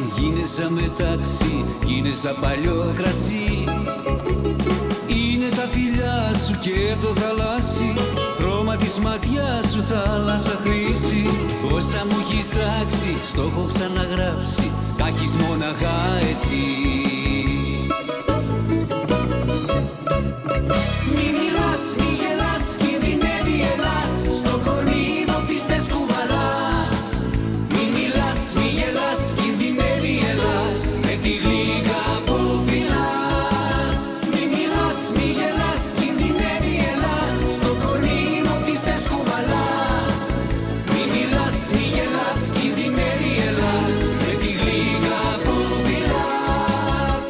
γίνεσαι μετάξι, γίνεσαι παλιό κρασί. Είναι τα φιλιά σου και το θαλάσσι, χρώμα της ματιάς σου θάλασσα χρήση. Όσα μου έχεις τάξει, στο έχω ξαναγράψει, τα έχεις μόναχα εσύ. Μη μιλάς, μη γελάς, κινδυνεύει Ελλάς, στο κορμί μου πίστες κουβαλάς. Μη μιλάς, μη γελάς, κινδυνεύει Ελλάς, με τη γλύκα που φυλάς. Μη μιλάς, μη γελάς, κινδυνεύει Ελλάς, στο κορμί μου πίστες κουβαλάς. Μη μιλάς, μη γελάς, κινδυνεύει Ελλάς, με τη γλύκα που φυλάς.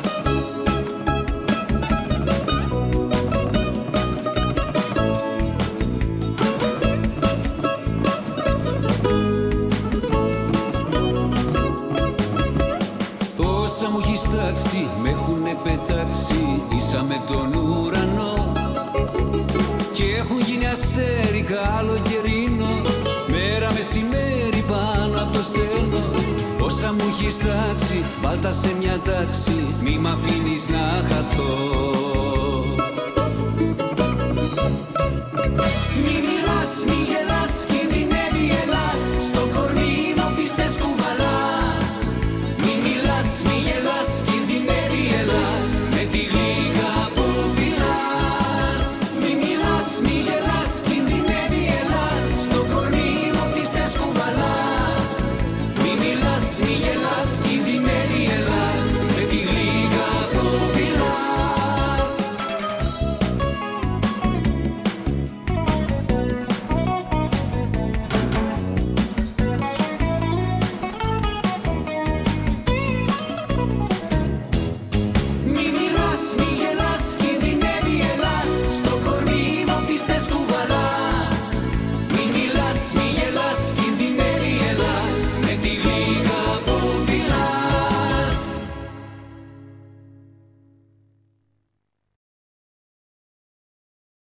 Όσα μου έχεις τάξει, με έχουνε πετάξει ίσα με τον ουρανό, και έχουν γίνει αστέρι καλοκαιρινό, μέρα μεσημέρι πάνω απ' το στέλνο. Όσα μου έχεις τάξει, βάλτα σε μια τάξη, μη μ' αφήνεις να χαθώ. Μη μιλάς, μη γελάς.